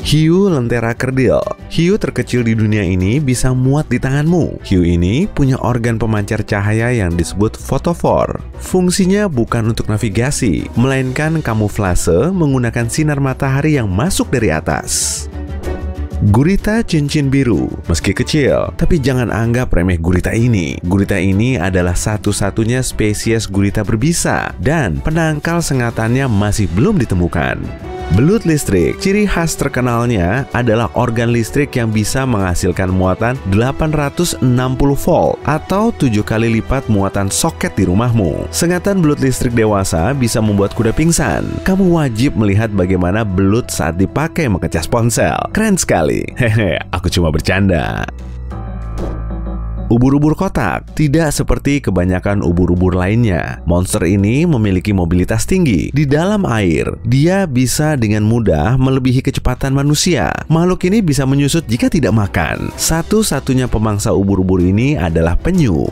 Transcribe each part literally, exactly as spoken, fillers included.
Hiu lentera kerdil. Hiu terkecil di dunia ini bisa muat di tanganmu. Hiu ini punya organ pemancar cahaya yang disebut fotofor. Fungsinya bukan untuk navigasi, melainkan kamuflase menggunakan sinar matahari yang masuk dari atas. Gurita cincin biru. Meski kecil, tapi jangan anggap remeh gurita ini. Gurita ini adalah satu-satunya spesies gurita berbisa, dan penangkal sengatannya masih belum ditemukan. Belut listrik. Ciri khas terkenalnya adalah organ listrik yang bisa menghasilkan muatan delapan ratus enam puluh volt atau tujuh kali lipat muatan soket di rumahmu. Sengatan belut listrik dewasa bisa membuat kuda pingsan. Kamu wajib melihat bagaimana belut saat dipakai mengecas ponsel. Keren sekali. Hehe, aku cuma bercanda. Ubur-ubur kotak. Tidak seperti kebanyakan ubur-ubur lainnya, monster ini memiliki mobilitas tinggi. Di dalam air, dia bisa dengan mudah melebihi kecepatan manusia. Makhluk ini bisa menyusut jika tidak makan. Satu-satunya pemangsa ubur-ubur ini adalah penyu.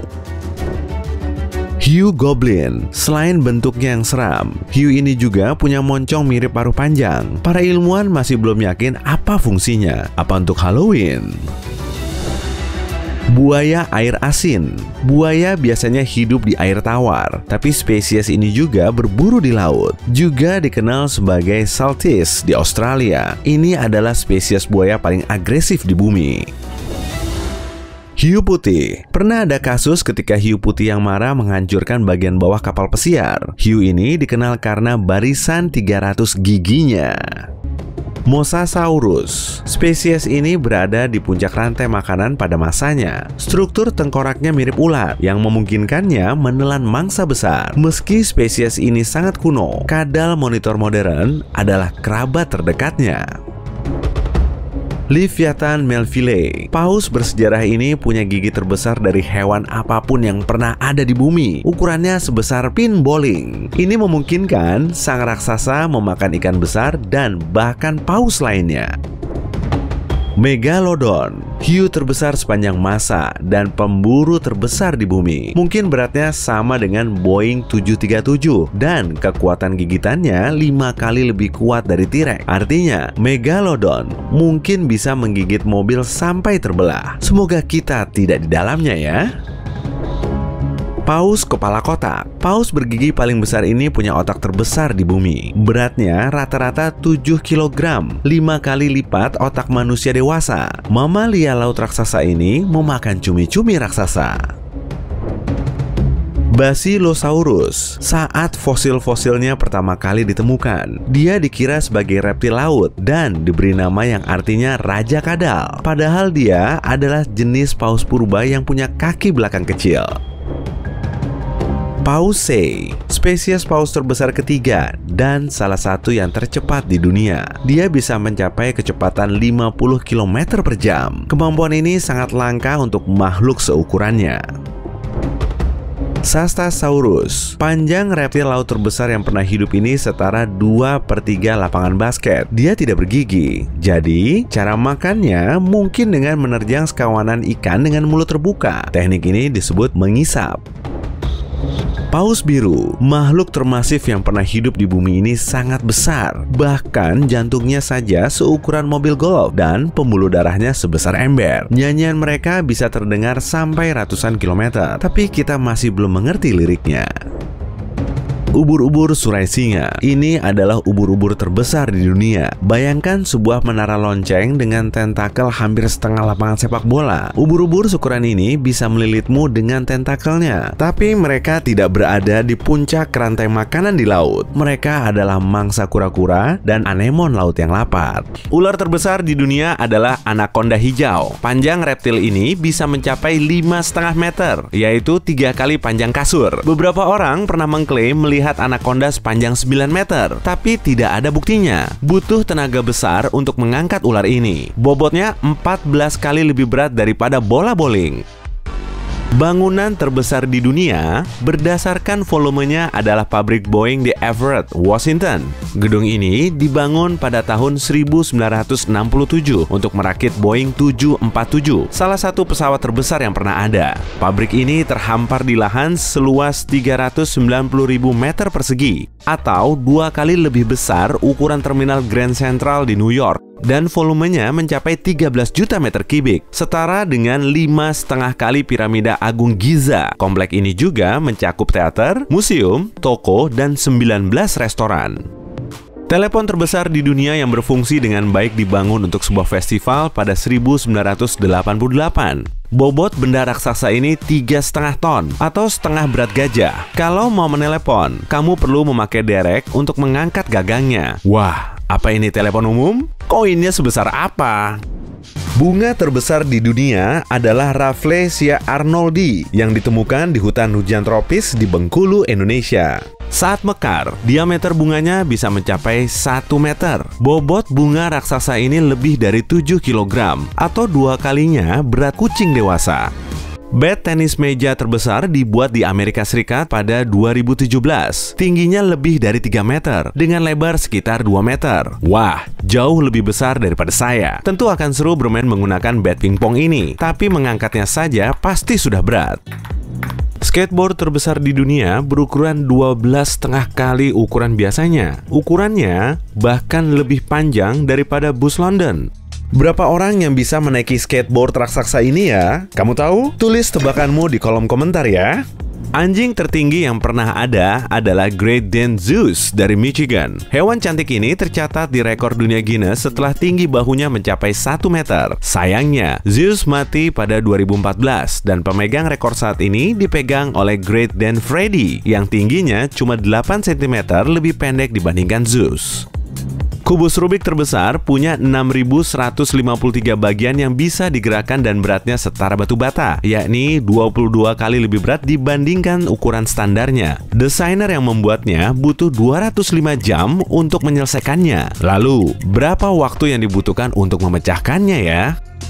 Hiu goblin. Selain bentuknya yang seram, hiu ini juga punya moncong mirip paruh panjang. Para ilmuwan masih belum yakin apa fungsinya. Apa untuk Halloween? Buaya air asin. Buaya biasanya hidup di air tawar, tapi spesies ini juga berburu di laut. Juga dikenal sebagai saltfish di Australia. Ini adalah spesies buaya paling agresif di bumi. Hiu putih. Pernah ada kasus ketika hiu putih yang marah menghancurkan bagian bawah kapal pesiar. Hiu ini dikenal karena barisan tiga ratus giginya. Mosasaurus. Spesies ini berada di puncak rantai makanan pada masanya. Struktur tengkoraknya mirip ular yang memungkinkannya menelan mangsa besar. Meski spesies ini sangat kuno, kadal monitor modern adalah kerabat terdekatnya. Leviathan melvillei. Paus bersejarah ini punya gigi terbesar dari hewan apapun yang pernah ada di bumi. Ukurannya sebesar pin bowling. Ini memungkinkan sang raksasa memakan ikan besar dan bahkan paus lainnya. Megalodon. Hiu terbesar sepanjang masa dan pemburu terbesar di bumi. Mungkin beratnya sama dengan Boeing tujuh tiga tujuh dan kekuatan gigitannya lima kali lebih kuat dari T-Rex. Artinya, Megalodon mungkin bisa menggigit mobil sampai terbelah. Semoga kita tidak di dalamnya ya. Paus kepala kotak. Paus bergigi paling besar ini punya otak terbesar di bumi. Beratnya rata-rata tujuh kilogram, lima kali lipat otak manusia dewasa. Mamalia laut raksasa ini memakan cumi-cumi raksasa. Basilosaurus. Saat fosil-fosilnya pertama kali ditemukan, dia dikira sebagai reptil laut dan diberi nama yang artinya raja kadal. Padahal dia adalah jenis paus purba yang punya kaki belakang kecil. Paus sei. Spesies paus terbesar ketiga dan salah satu yang tercepat di dunia. Dia bisa mencapai kecepatan lima puluh kilometer per jam. Kemampuan ini sangat langka untuk makhluk seukurannya. Sastasaurus. Panjang reptil laut terbesar yang pernah hidup ini setara dua per tiga lapangan basket. Dia tidak bergigi. Jadi, cara makannya mungkin dengan menerjang sekawanan ikan dengan mulut terbuka. Teknik ini disebut mengisap. Paus biru. Makhluk termasif yang pernah hidup di bumi ini sangat besar. Bahkan jantungnya saja seukuran mobil golf dan pembuluh darahnya sebesar ember. Nyanyian mereka bisa terdengar sampai ratusan kilometer, tapi kita masih belum mengerti liriknya. Ubur-ubur surai singa. Ini adalah ubur-ubur terbesar di dunia. Bayangkan sebuah menara lonceng dengan tentakel hampir setengah lapangan sepak bola. Ubur-ubur seukuran ini bisa melilitmu dengan tentakelnya. Tapi mereka tidak berada di puncak rantai makanan di laut. Mereka adalah mangsa kura-kura dan anemon laut yang lapar. Ular terbesar di dunia adalah anaconda hijau. Panjang reptil ini bisa mencapai lima koma lima meter, yaitu tiga kali panjang kasur. Beberapa orang pernah mengklaim melihat Lihat anaconda sepanjang sembilan meter, tapi tidak ada buktinya. Butuh tenaga besar untuk mengangkat ular ini. Bobotnya empat belas kali lebih berat daripada bola bowling. Bangunan terbesar di dunia berdasarkan volumenya adalah pabrik Boeing di Everett, Washington. Gedung ini dibangun pada tahun seribu sembilan ratus enam puluh tujuh untuk merakit Boeing tujuh empat tujuh, salah satu pesawat terbesar yang pernah ada. Pabrik ini terhampar di lahan seluas tiga ratus sembilan puluh ribu meter persegi, atau dua kali lebih besar ukuran terminal Grand Central di New York. dan volumenya mencapai tiga belas juta meter kubik, setara dengan lima setengah kali piramida Agung Giza. Komplek ini juga mencakup teater, museum, toko, dan sembilan belas restoran. Telepon terbesar di dunia yang berfungsi dengan baik dibangun untuk sebuah festival pada seribu sembilan ratus delapan puluh delapan. Bobot benda raksasa ini tiga setengah ton atau setengah berat gajah. Kalau mau menelepon, kamu perlu memakai derek untuk mengangkat gagangnya. Wah, apa ini telepon umum? Koinnya sebesar apa? Bunga terbesar di dunia adalah Rafflesia arnoldi yang ditemukan di hutan hujan tropis di Bengkulu, Indonesia. Saat mekar, diameter bunganya bisa mencapai satu meter. Bobot bunga raksasa ini lebih dari tujuh kilogram atau dua kalinya berat kucing dewasa. Bat tenis meja terbesar dibuat di Amerika Serikat pada dua ribu tujuh belas. Tingginya lebih dari tiga meter dengan lebar sekitar dua meter. Wah, jauh lebih besar daripada saya. Tentu akan seru bermain menggunakan bat pingpong ini, tapi mengangkatnya saja pasti sudah berat. Skateboard terbesar di dunia berukuran dua belas setengah kali ukuran biasanya. Ukurannya bahkan lebih panjang daripada bus London. Berapa orang yang bisa menaiki skateboard raksasa ini ya? Kamu tahu? Tulis tebakanmu di kolom komentar ya. Anjing tertinggi yang pernah ada adalah Great Dane Zeus dari Michigan. Hewan cantik ini tercatat di rekor dunia Guinness setelah tinggi bahunya mencapai satu meter. Sayangnya, Zeus mati pada dua ribu empat belas dan pemegang rekor saat ini dipegang oleh Great Dane Freddy yang tingginya cuma delapan sentimeter lebih pendek dibandingkan Zeus. Kubus Rubik terbesar punya enam ribu seratus lima puluh tiga bagian yang bisa digerakkan dan beratnya setara batu bata, yakni dua puluh dua kali lebih berat dibandingkan ukuran standarnya. Desainer yang membuatnya butuh dua ratus lima jam untuk menyelesaikannya. Lalu, berapa waktu yang dibutuhkan untuk memecahkannya ya?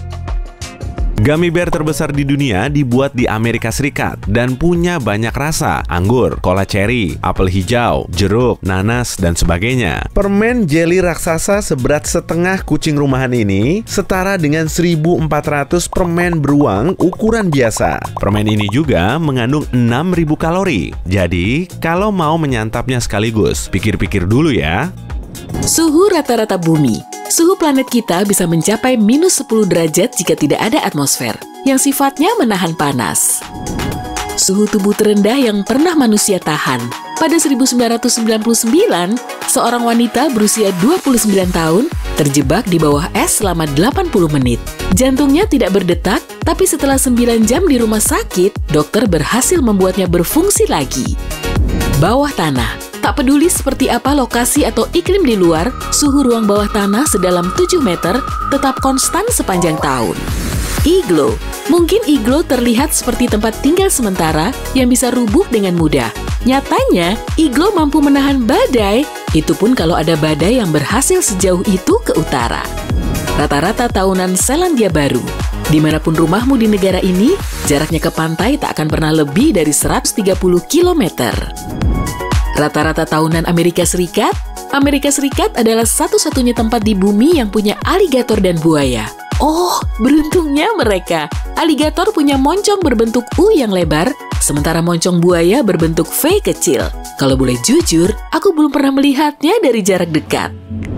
Gummy bear terbesar di dunia dibuat di Amerika Serikat dan punya banyak rasa: anggur, cola cherry, apel hijau, jeruk, nanas, dan sebagainya. Permen jelly raksasa seberat setengah kucing rumahan ini setara dengan seribu empat ratus permen beruang ukuran biasa. Permen ini juga mengandung enam ribu kalori. Jadi, kalau mau menyantapnya sekaligus, pikir-pikir dulu ya. Suhu rata-rata bumi. Suhu planet kita bisa mencapai minus sepuluh derajat jika tidak ada atmosfer, yang sifatnya menahan panas. Suhu tubuh terendah yang pernah manusia tahan. Pada seribu sembilan ratus sembilan puluh sembilan, seorang wanita berusia dua puluh sembilan tahun terjebak di bawah es selama delapan puluh menit. Jantungnya tidak berdetak, tapi setelah sembilan jam di rumah sakit, dokter berhasil membuatnya berfungsi lagi. Bawah tanah. Tak peduli seperti apa lokasi atau iklim di luar, suhu ruang bawah tanah sedalam tujuh meter tetap konstan sepanjang tahun. Iglo. Mungkin iglo terlihat seperti tempat tinggal sementara yang bisa rubuh dengan mudah. Nyatanya, iglo mampu menahan badai, itu pun kalau ada badai yang berhasil sejauh itu ke utara. Rata-rata tahunan Selandia Baru. Dimanapun rumahmu di negara ini, jaraknya ke pantai tak akan pernah lebih dari seratus tiga puluh kilometer. Rata-rata tahunan Amerika Serikat, Amerika Serikat adalah satu-satunya tempat di bumi yang punya aligator dan buaya. Oh, beruntungnya mereka. Aligator punya moncong berbentuk U yang lebar, sementara moncong buaya berbentuk V kecil. Kalau boleh jujur, aku belum pernah melihatnya dari jarak dekat.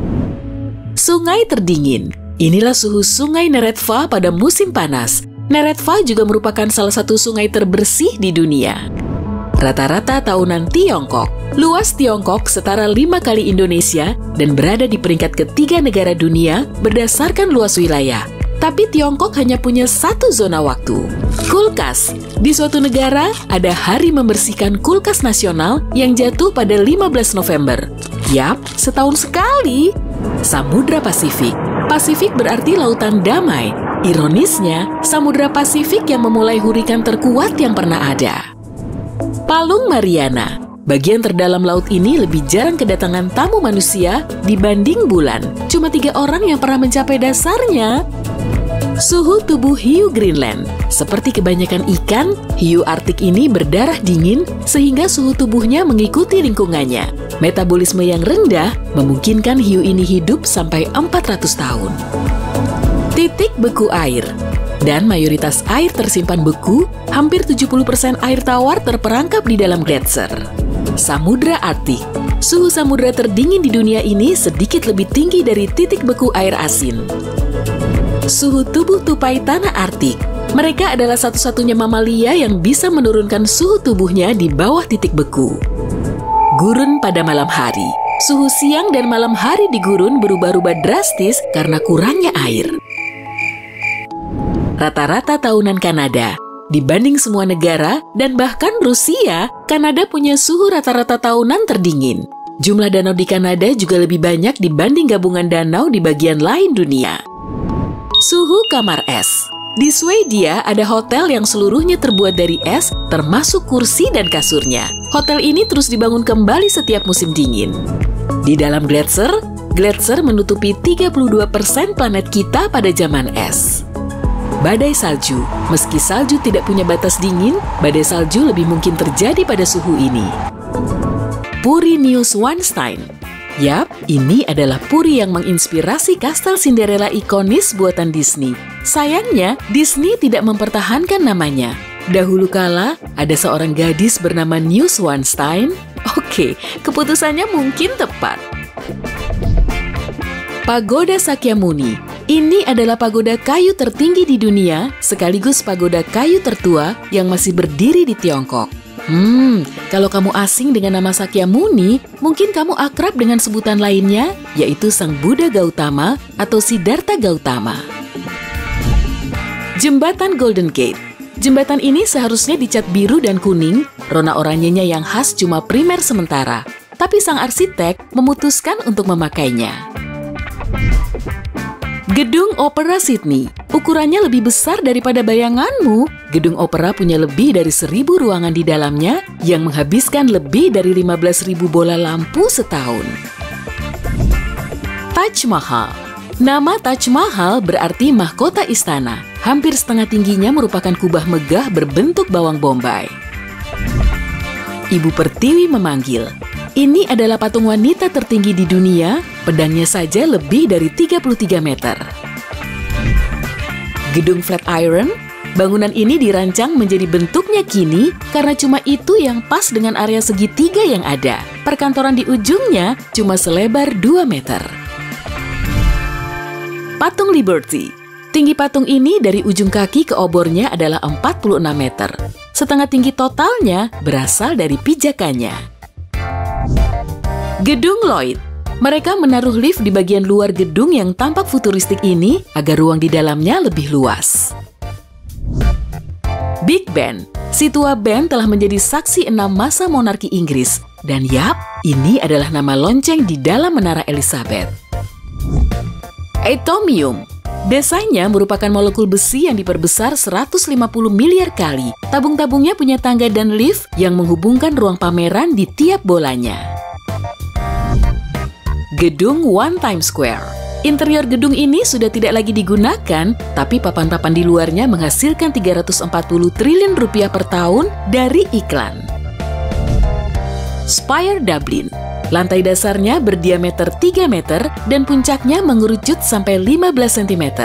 Sungai terdingin. Inilah suhu Sungai Neretva pada musim panas. Neretva juga merupakan salah satu sungai terbersih di dunia. Rata-rata tahunan Tiongkok. Luas Tiongkok setara lima kali Indonesia dan berada di peringkat ketiga negara dunia berdasarkan luas wilayah. Tapi Tiongkok hanya punya satu zona waktu. Kulkas. Di suatu negara, ada hari membersihkan kulkas nasional yang jatuh pada lima belas November. Yap, setahun sekali. Samudra Pasifik. Pasifik berarti lautan damai. Ironisnya, Samudra Pasifik yang memulai hurikan terkuat yang pernah ada. Palung Mariana. Bagian terdalam laut ini lebih jarang kedatangan tamu manusia dibanding bulan. Cuma tiga orang yang pernah mencapai dasarnya. Suhu tubuh hiu Greenland. Seperti kebanyakan ikan, hiu Arktik ini berdarah dingin sehingga suhu tubuhnya mengikuti lingkungannya. Metabolisme yang rendah memungkinkan hiu ini hidup sampai empat ratus tahun. Titik beku air. Dan mayoritas air tersimpan beku, hampir tujuh puluh persen air tawar terperangkap di dalam gletser. Samudra Arktik. Suhu samudra terdingin di dunia ini sedikit lebih tinggi dari titik beku air asin. Suhu tubuh tupai tanah Arktik. Mereka adalah satu-satunya mamalia yang bisa menurunkan suhu tubuhnya di bawah titik beku. Gurun pada malam hari. Suhu siang dan malam hari di gurun berubah-ubah drastis karena kurangnya air. Rata-rata tahunan Kanada. Dibanding semua negara dan bahkan Rusia, Kanada punya suhu rata-rata tahunan terdingin. Jumlah danau di Kanada juga lebih banyak dibanding gabungan danau di bagian lain dunia. Suhu kamar es. Di Swedia ada hotel yang seluruhnya terbuat dari es, termasuk kursi dan kasurnya. Hotel ini terus dibangun kembali setiap musim dingin. Di dalam gletser, gletser menutupi tiga puluh dua persen planet kita pada zaman es. Badai salju. Meski salju tidak punya batas dingin, badai salju lebih mungkin terjadi pada suhu ini. Puri Neuschwanstein. Yap, ini adalah puri yang menginspirasi kastel Cinderella ikonis buatan Disney. Sayangnya, Disney tidak mempertahankan namanya. Dahulu kala, ada seorang gadis bernama Neuschwanstein. Oke, keputusannya mungkin tepat. Pagoda Sakyamuni. Ini adalah pagoda kayu tertinggi di dunia, sekaligus pagoda kayu tertua yang masih berdiri di Tiongkok. Hmm, kalau kamu asing dengan nama Sakyamuni, mungkin kamu akrab dengan sebutan lainnya, yaitu Sang Buddha Gautama atau Siddhartha Gautama. Jembatan Golden Gate. Jembatan ini seharusnya dicat biru dan kuning, rona oranyenya yang khas cuma primer sementara, tapi sang arsitek memutuskan untuk memakainya. Gedung Opera Sydney. Ukurannya lebih besar daripada bayanganmu. Gedung opera punya lebih dari seribu ruangan di dalamnya yang menghabiskan lebih dari lima belas ribu bola lampu setahun. Taj Mahal. Nama Taj Mahal berarti mahkota istana. Hampir setengah tingginya merupakan kubah megah berbentuk bawang bombay. Ibu Pertiwi memanggil. Ini adalah patung wanita tertinggi di dunia, pedangnya saja lebih dari tiga puluh tiga meter. Gedung Flatiron, bangunan ini dirancang menjadi bentuknya kini karena cuma itu yang pas dengan area segitiga yang ada. Perkantoran di ujungnya cuma selebar dua meter. Patung Liberty. Tinggi patung ini dari ujung kaki ke obornya adalah empat puluh enam meter. Setengah tinggi totalnya berasal dari pijakannya. Gedung Lloyd. Mereka menaruh lift di bagian luar gedung yang tampak futuristik ini agar ruang di dalamnya lebih luas. Big Ben. Si tua Ben telah menjadi saksi enam masa monarki Inggris. Dan yap, ini adalah nama lonceng di dalam Menara Elizabeth. Atomium. Desainnya merupakan molekul besi yang diperbesar seratus lima puluh miliar kali. Tabung-tabungnya punya tangga dan lift yang menghubungkan ruang pameran di tiap bolanya. Gedung One Times Square. Interior gedung ini sudah tidak lagi digunakan, tapi papan-papan di luarnya menghasilkan tiga ratus empat puluh triliun rupiah per tahun dari iklan. Spire Dublin. Lantai dasarnya berdiameter tiga meter dan puncaknya mengerucut sampai lima belas sentimeter.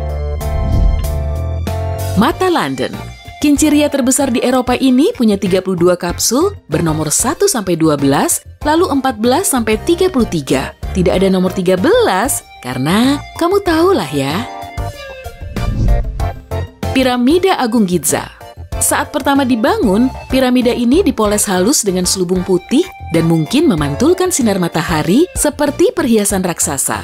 Mata London. Kincir ria terbesar di Eropa ini punya tiga puluh dua kapsul bernomor satu sampai dua belas, lalu empat belas sampai tiga puluh tiga. Tidak ada nomor tiga belas karena kamu tahulah ya. Piramida Agung Giza. Saat pertama dibangun, piramida ini dipoles halus dengan selubung putih dan mungkin memantulkan sinar matahari seperti perhiasan raksasa.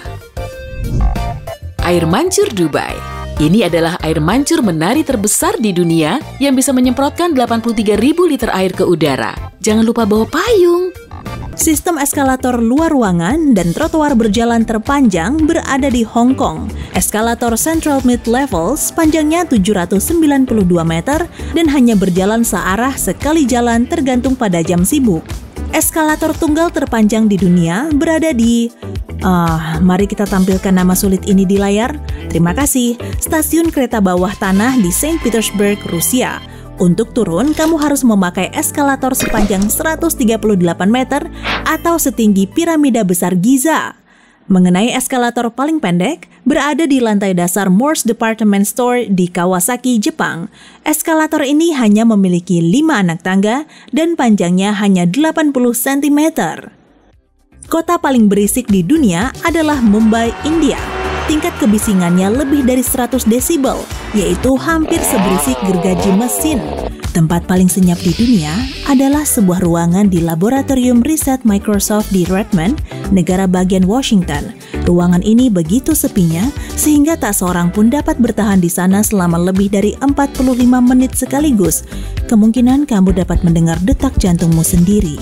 Air mancur Dubai. Ini adalah air mancur menari terbesar di dunia yang bisa menyemprotkan delapan puluh tiga ribu liter air ke udara. Jangan lupa bawa payung. Sistem eskalator luar ruangan dan trotoar berjalan terpanjang berada di Hong Kong. Eskalator Central Mid Level sepanjangnya tujuh ratus sembilan puluh dua meter dan hanya berjalan searah sekali jalan tergantung pada jam sibuk. Eskalator tunggal terpanjang di dunia berada di... Ah, mari kita tampilkan nama sulit ini di layar. Terima kasih. Stasiun kereta bawah tanah di Saint Petersburg, Rusia. Untuk turun, kamu harus memakai eskalator sepanjang seratus tiga puluh delapan meter atau setinggi piramida besar Giza. Mengenai eskalator paling pendek, berada di lantai dasar Moore's Department Store di Kawasaki, Jepang. Eskalator ini hanya memiliki lima anak tangga dan panjangnya hanya delapan puluh sentimeter. Kota paling berisik di dunia adalah Mumbai, India. Tingkat kebisingannya lebih dari seratus desibel, yaitu hampir seberisik gergaji mesin. Tempat paling senyap di dunia adalah sebuah ruangan di laboratorium riset Microsoft di Redmond, negara bagian Washington. Ruangan ini begitu sepinya sehingga tak seorang pun dapat bertahan di sana selama lebih dari empat puluh lima menit sekaligus. Kemungkinan kamu dapat mendengar detak jantungmu sendiri.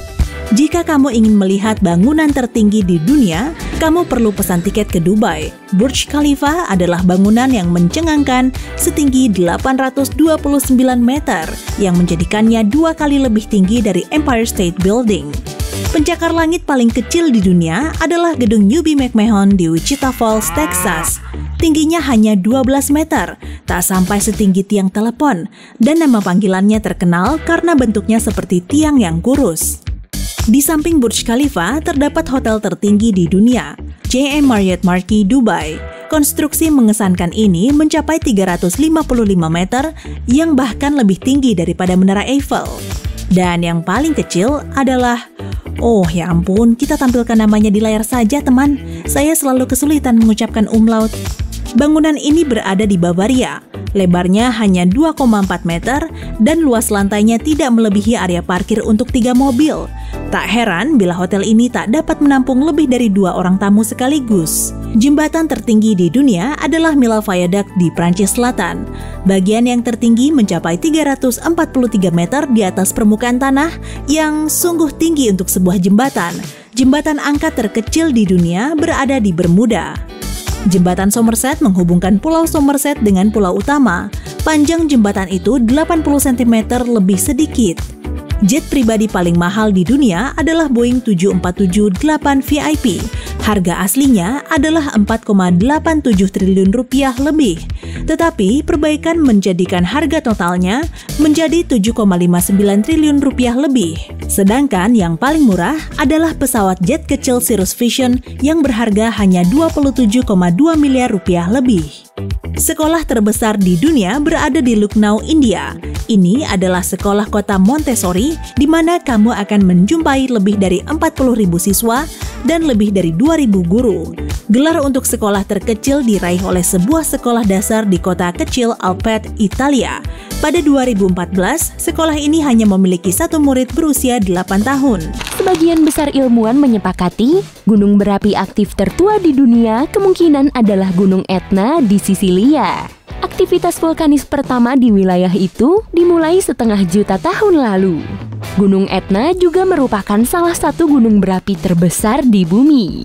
Jika kamu ingin melihat bangunan tertinggi di dunia, kamu perlu pesan tiket ke Dubai. Burj Khalifa adalah bangunan yang mencengangkan setinggi delapan ratus dua puluh sembilan meter yang menjadikannya dua kali lebih tinggi dari Empire State Building. Pencakar langit paling kecil di dunia adalah gedung Newby McMahon di Wichita Falls, Texas. Tingginya hanya dua belas meter, tak sampai setinggi tiang telepon, dan nama panggilannya terkenal karena bentuknya seperti tiang yang kurus. Di samping Burj Khalifa terdapat hotel tertinggi di dunia, J M Marriott Marquis Dubai. Konstruksi mengesankan ini mencapai tiga ratus lima puluh lima meter yang bahkan lebih tinggi daripada Menara Eiffel. Dan yang paling kecil adalah, oh ya ampun, kita tampilkan namanya di layar saja teman. Saya selalu kesulitan mengucapkan umlaut. Bangunan ini berada di Bavaria. Lebarnya hanya dua koma empat meter dan luas lantainya tidak melebihi area parkir untuk tiga mobil. Tak heran bila hotel ini tak dapat menampung lebih dari dua orang tamu sekaligus. Jembatan tertinggi di dunia adalah Mille Viaduct di Prancis Selatan. Bagian yang tertinggi mencapai tiga ratus empat puluh tiga meter di atas permukaan tanah yang sungguh tinggi untuk sebuah jembatan. Jembatan angkat terkecil di dunia berada di Bermuda. Jembatan Somerset menghubungkan Pulau Somerset dengan pulau utama. Panjang jembatan itu delapan puluh sentimeter lebih sedikit. Jet pribadi paling mahal di dunia adalah Boeing tujuh empat tujuh delapan V I P. Harga aslinya adalah empat koma delapan tujuh triliun rupiah lebih. Tetapi perbaikan menjadikan harga totalnya menjadi tujuh koma lima sembilan triliun rupiah lebih. Sedangkan yang paling murah adalah pesawat jet kecil Cirrus Vision yang berharga hanya dua puluh tujuh koma dua miliar rupiah lebih. Sekolah terbesar di dunia berada di Lucknow, India. Ini adalah sekolah kota Montessori di mana kamu akan menjumpai lebih dari empat puluh ribu siswa dan lebih dari dua ribu guru. Gelar untuk sekolah terkecil diraih oleh sebuah sekolah dasar di kota kecil Alpet, Italia. Pada dua ribu empat belas, sekolah ini hanya memiliki satu murid berusia delapan tahun. Sebagian besar ilmuwan menyepakati, gunung berapi aktif tertua di dunia kemungkinan adalah Gunung Etna di Sisilia. Aktivitas vulkanis pertama di wilayah itu dimulai setengah juta tahun lalu. Gunung Etna juga merupakan salah satu gunung berapi terbesar di bumi.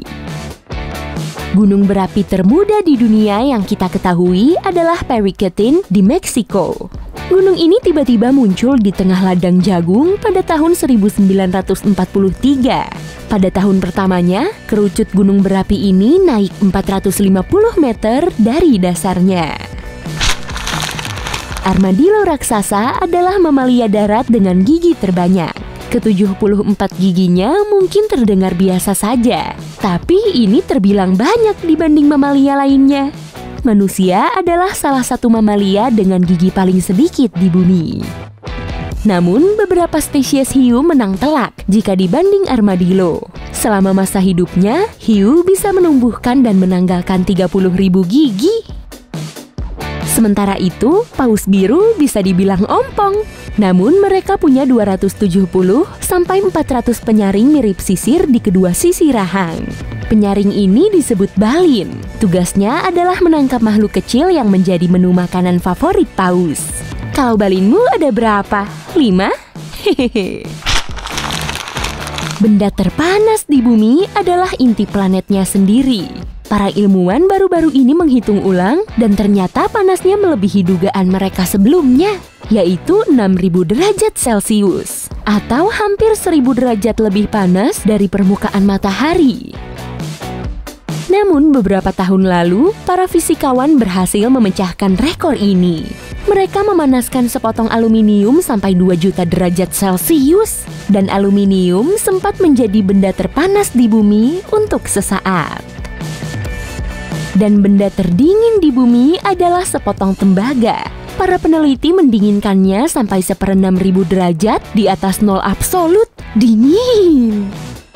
Gunung berapi termuda di dunia yang kita ketahui adalah Periquetin di Meksiko. Gunung ini tiba-tiba muncul di tengah ladang jagung pada tahun seribu sembilan ratus empat puluh tiga. Pada tahun pertamanya, kerucut gunung berapi ini naik empat ratus lima puluh meter dari dasarnya. Armadillo raksasa adalah mamalia darat dengan gigi terbanyak. Ketujuh puluh empat giginya mungkin terdengar biasa saja, tapi ini terbilang banyak dibanding mamalia lainnya. Manusia adalah salah satu mamalia dengan gigi paling sedikit di bumi. Namun, beberapa spesies hiu menang telak jika dibanding armadillo. Selama masa hidupnya, hiu bisa menumbuhkan dan menanggalkan tiga puluh ribu gigi. Sementara itu, paus biru bisa dibilang ompong. Namun mereka punya dua ratus tujuh puluh sampai empat ratus penyaring mirip sisir di kedua sisi rahang. Penyaring ini disebut balin. Tugasnya adalah menangkap makhluk kecil yang menjadi menu makanan favorit paus. Kalau balinmu ada berapa? Lima? Hehehe. Benda terpanas di bumi adalah inti planetnya sendiri. Para ilmuwan baru-baru ini menghitung ulang dan ternyata panasnya melebihi dugaan mereka sebelumnya, yaitu enam ribu derajat Celcius, atau hampir seribu derajat lebih panas dari permukaan matahari. Namun beberapa tahun lalu, para fisikawan berhasil memecahkan rekor ini. Mereka memanaskan sepotong aluminium sampai dua juta derajat Celcius, dan aluminium sempat menjadi benda terpanas di bumi untuk sesaat. Dan benda terdingin di bumi adalah sepotong tembaga. Para peneliti mendinginkannya sampai seperenam ribu derajat di atas nol absolut. Dingin!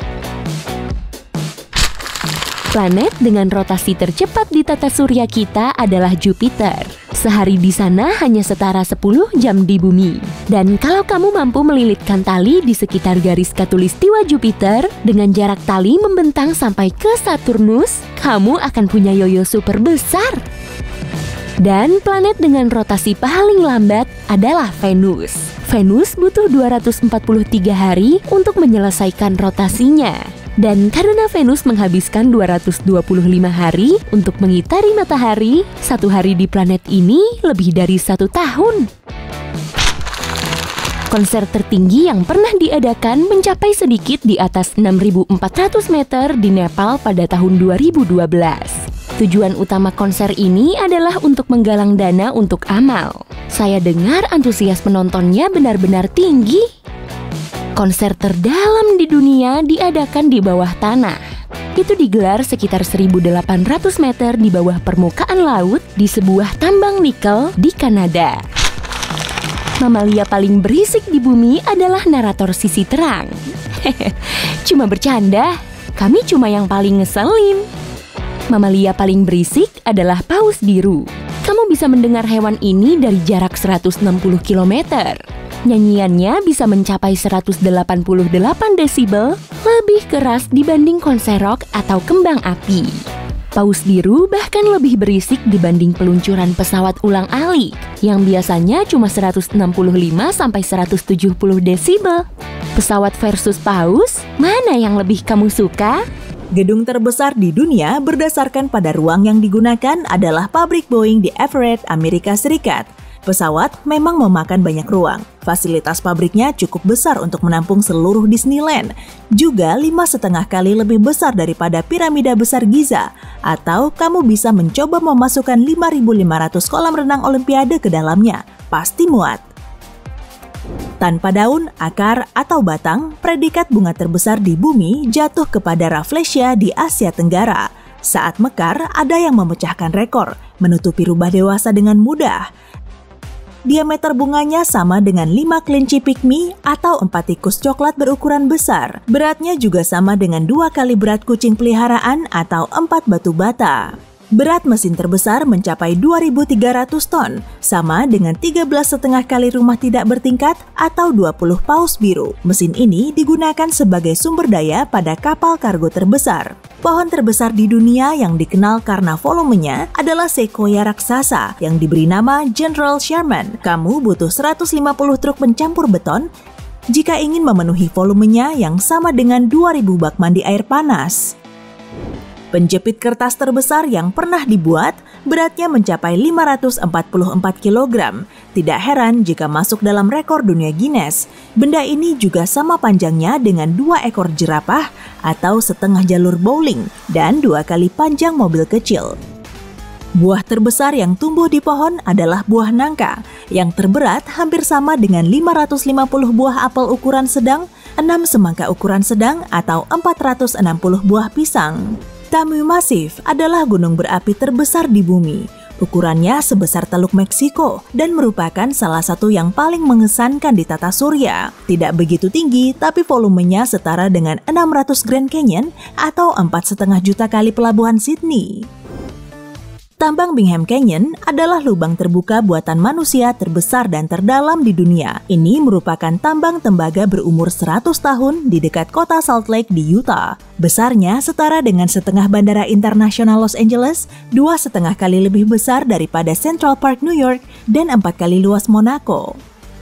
Planet dengan rotasi tercepat di tata surya kita adalah Jupiter. Sehari di sana hanya setara sepuluh jam di bumi. Dan kalau kamu mampu melilitkan tali di sekitar garis khatulistiwa Jupiter dengan jarak tali membentang sampai ke Saturnus, kamu akan punya yoyo super besar. Dan planet dengan rotasi paling lambat adalah Venus. Venus butuh dua ratus empat puluh tiga hari untuk menyelesaikan rotasinya. Dan karena Venus menghabiskan dua ratus dua puluh lima hari untuk mengitari matahari, satu hari di planet ini lebih dari satu tahun. Konser tertinggi yang pernah diadakan mencapai sedikit di atas enam ribu empat ratus meter di Nepal pada tahun dua ribu dua belas. Tujuan utama konser ini adalah untuk menggalang dana untuk amal. Saya dengar antusias penontonnya benar-benar tinggi. Konser terdalam di dunia diadakan di bawah tanah. Itu digelar sekitar seribu delapan ratus meter di bawah permukaan laut di sebuah tambang nikel di Kanada. Mamalia paling berisik di bumi adalah narator sisi terang. Cuma bercanda, kami cuma yang paling ngeselin. Mamalia paling berisik adalah paus biru. Kamu bisa mendengar hewan ini dari jarak seratus enam puluh kilometer. Nyanyiannya bisa mencapai seratus delapan puluh delapan desibel, lebih keras dibanding konser rock atau kembang api. Paus biru bahkan lebih berisik dibanding peluncuran pesawat ulang-alik yang biasanya cuma seratus enam puluh lima sampai seratus tujuh puluh desibel. Pesawat versus paus, mana yang lebih kamu suka? Gedung terbesar di dunia berdasarkan pada ruang yang digunakan adalah pabrik Boeing di Everett, Amerika Serikat. Pesawat memang memakan banyak ruang. Fasilitas pabriknya cukup besar untuk menampung seluruh Disneyland. Juga lima setengah kali lebih besar daripada piramida besar Giza. Atau kamu bisa mencoba memasukkan lima ribu lima ratus kolam renang Olimpiade ke dalamnya. Pasti muat. Tanpa daun, akar, atau batang, predikat bunga terbesar di bumi jatuh kepada Rafflesia di Asia Tenggara. Saat mekar, ada yang memecahkan rekor, menutupi rubah dewasa dengan mudah. Diameter bunganya sama dengan lima kelinci pygmy atau empat tikus coklat berukuran besar. Beratnya juga sama dengan dua kali berat kucing peliharaan atau empat batu bata. Berat mesin terbesar mencapai dua ribu tiga ratus ton, sama dengan tiga belas setengah kali rumah tidak bertingkat atau dua puluh paus biru. Mesin ini digunakan sebagai sumber daya pada kapal kargo terbesar. Pohon terbesar di dunia yang dikenal karena volumenya adalah sequoia raksasa yang diberi nama General Sherman. Kamu butuh seratus lima puluh truk pencampur beton jika ingin memenuhi volumenya yang sama dengan dua ribu bak mandi air panas. Penjepit kertas terbesar yang pernah dibuat beratnya mencapai lima ratus empat puluh empat kilogram. Tidak heran jika masuk dalam rekor dunia Guinness. Benda ini juga sama panjangnya dengan dua ekor jerapah atau setengah jalur bowling dan dua kali panjang mobil kecil. Buah terbesar yang tumbuh di pohon adalah buah nangka, yang terberat hampir sama dengan lima ratus lima puluh buah apel ukuran sedang, enam semangka ukuran sedang, atau empat ratus enam puluh buah pisang. Tamu Massif adalah gunung berapi terbesar di bumi. Ukurannya sebesar Teluk Meksiko dan merupakan salah satu yang paling mengesankan di tata surya. Tidak begitu tinggi, tapi volumenya setara dengan enam ratus Grand Canyon atau empat koma lima juta kali pelabuhan Sydney. Tambang Bingham Canyon adalah lubang terbuka buatan manusia terbesar dan terdalam di dunia. Ini merupakan tambang tembaga berumur seratus tahun di dekat kota Salt Lake di Utah. Besarnya setara dengan setengah bandara internasional Los Angeles, dua setengah kali lebih besar daripada Central Park New York, dan empat kali luas Monaco.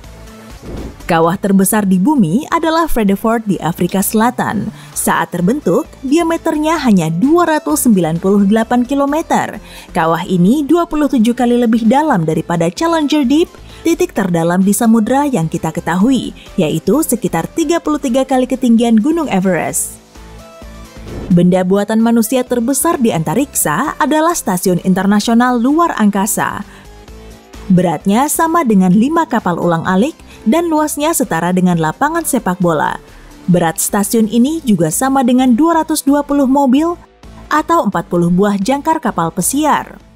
Kawah terbesar di bumi adalah Vredefort di Afrika Selatan. Saat terbentuk, diameternya hanya dua ratus sembilan puluh delapan kilometer. Kawah ini dua puluh tujuh kali lebih dalam daripada Challenger Deep, titik terdalam di samudra yang kita ketahui, yaitu sekitar tiga puluh tiga kali ketinggian Gunung Everest. Benda buatan manusia terbesar di antariksa adalah Stasiun Internasional Luar Angkasa. Beratnya sama dengan lima kapal ulang-alik dan luasnya setara dengan lapangan sepak bola. Berat stasiun ini juga sama dengan dua ratus dua puluh mobil, atau empat puluh buah jangkar kapal pesiar.